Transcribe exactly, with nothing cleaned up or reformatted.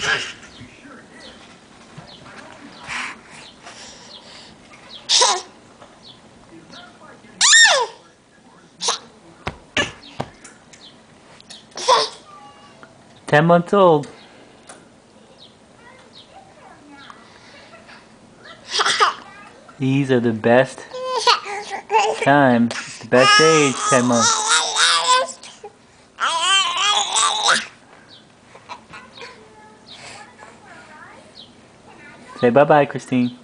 Ten months old. These are the best time. It's the best age, ten months. Say bye-bye, Christine.